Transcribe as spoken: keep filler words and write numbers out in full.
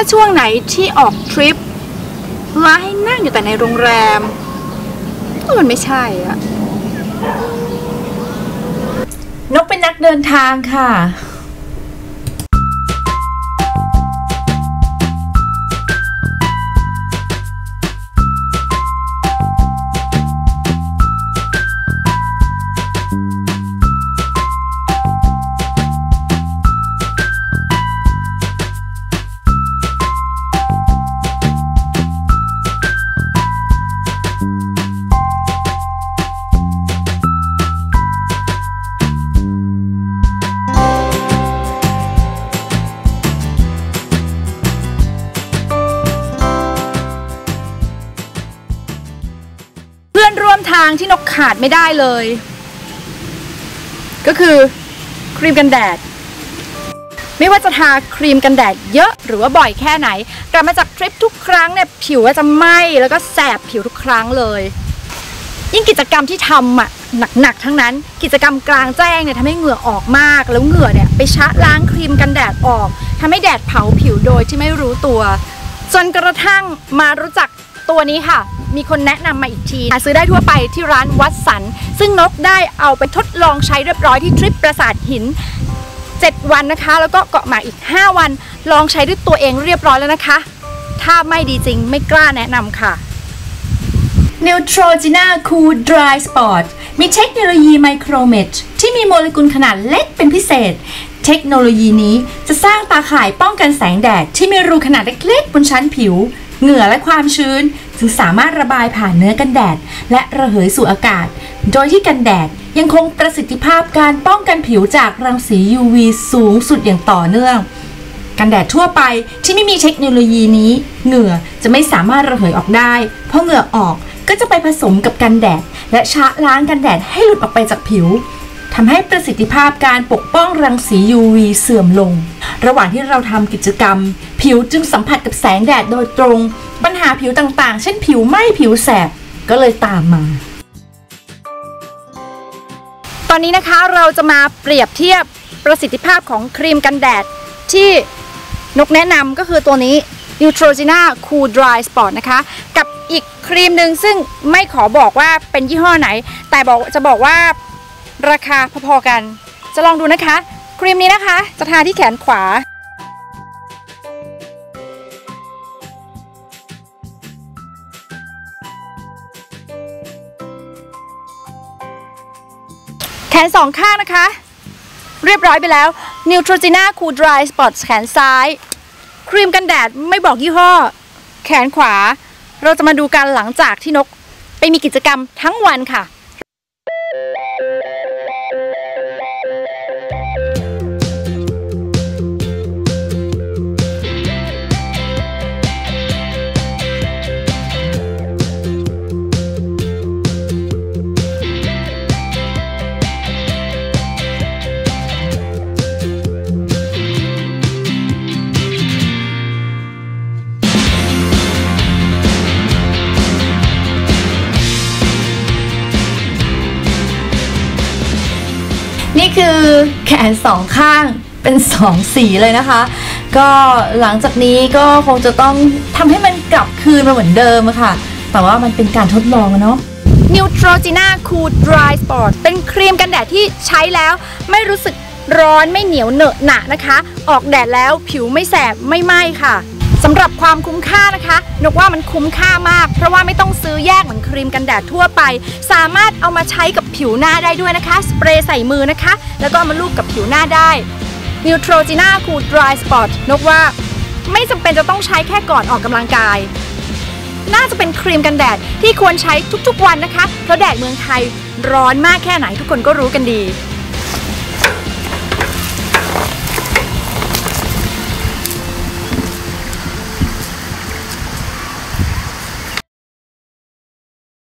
าช่วงไหนที่ออกทริปแล้วให้นั่งอยู่แต่ในโรงแรมก็มันไม่ใช่อะนกเป็นนักเดินทางค่ะร่วมทางที่นกขาดไม่ได้เลยก็คือครีมกันแดดไม่ว่าจะทาครีมกันแดดเยอะหรือว่าบ่อยแค่ไหนกลับมาจากทริปทุกครั้งเนี่ยผิวก็จะไหม้แล้วก็แสบผิวทุกครั้งเลยยิ่งกิจกรรมที่ทำอ่ะหนักๆทั้งนั้นกิจกรรมกลางแจ้งเนี่ยทำให้เหงื่อออกมากแล้วเหงื่อเนี่ยไปชะล้างครีมกันแดดออกทำให้แดดเผาผิวโดยที่ไม่รู้ตัวจนกระทั่งมารู้จักตัวนี้ค่ะมีคนแนะนำมาอีกทีหาซื้อได้ทั่วไปที่ร้านวัตสันซึ่งนกได้เอาไปทดลองใช้เรียบร้อยที่ทริปปราสาทหินเจ็ดวันนะคะแล้วก็เกาะหมากอีกห้าวันลองใช้ด้วยตัวเองเรียบร้อยแล้วนะคะถ้าไม่ดีจริงไม่กล้าแนะนำค่ะ Neutrogena Cool Dry Spot มีเทคโนโลยีไมโครเมชที่มีโมเลกุลขนาดเล็กเป็นพิเศษเทคโนโลยีนี้จะสร้างตาข่ายป้องกันแสงแดดที่มีรูขนาดเล็กๆบนชั้นผิวเหงื่อและความชื้นจึงสามารถระบายผ่านเนื้อกันแดดและระเหยสู่อากาศโดยที่กันแดดยังคงประสิทธิภาพการป้องกันผิวจากรังสี ยู วี สูงสุดอย่างต่อเนื่องกันแดดทั่วไปที่ไม่มีเทคโนโลยีนี้เหงื่อจะไม่สามารถระเหยออกได้เพราะเหงื่อออกก็จะไปผสมกับกันแดดและชะล้างกันแดดให้หลุดออกไปจากผิวทำให้ประสิทธิภาพการปกป้องรังสี ยู วี เสื่อมลงระหว่างที่เราทำกิจกรรมผิวจึงสัมผัสกับแสงแดดโดยตรงปัญหาผิวต่างๆเช่นผิวไหม้ผิวแสบก็เลยตามมาตอนนี้นะคะเราจะมาเปรียบเทียบประสิทธิภาพของครีมกันแดดที่นกแนะนำก็คือตัวนี้ Neutrogena Cool Dry Spot นะคะกับอีกครีมหนึ่งซึ่งไม่ขอบอกว่าเป็นยี่ห้อไหนแต่บอกจะบอกว่าราคาพอๆกันจะลองดูนะคะครีมนี้นะคะจะทาที่แขนขวาแขนสองข้างนะคะเรียบร้อยไปแล้ว Neutrogena Cool Dry Spot แขนซ้ายครีมกันแดดไม่บอกยี่ห้อแขนขวาเราจะมาดูกันหลังจากที่นกไปมีกิจกรรมทั้งวันค่ะนี่คือแขนสองข้างเป็นสองสีเลยนะคะก็หลังจากนี้ก็คงจะต้องทำให้มันกลับคืนมาเหมือนเดิมค่ะแต่ว่ามันเป็นการทดลองเนาะ Neutrogena Cool Dry Spot เป็นครีมกันแดดที่ใช้แล้วไม่รู้สึกร้อนไม่เหนียวเหนอะหนะนะคะออกแดดแล้วผิวไม่แสบไม่ไหม้ค่ะสำหรับความคุ้มค่านะคะนกว่ามันคุ้มค่ามากเพราะว่าไม่ต้องซื้อแยกเหมือนครีมกันแดดทั่วไปสามารถเอามาใช้กับผิวหน้าได้ด้วยนะคะสเปรย์ใส่มือนะคะแล้วก็เอามาลูบกับผิวหน้าได้ Neutrogena Cool Dry Spot นกว่าไม่จำเป็นจะต้องใช้แค่ก่อนออกกำลังกายน่าจะเป็นครีมกันแดดที่ควรใช้ทุกๆวันนะคะเพราะแดดเมืองไทยร้อนมากแค่ไหนทุกคนก็รู้กันดี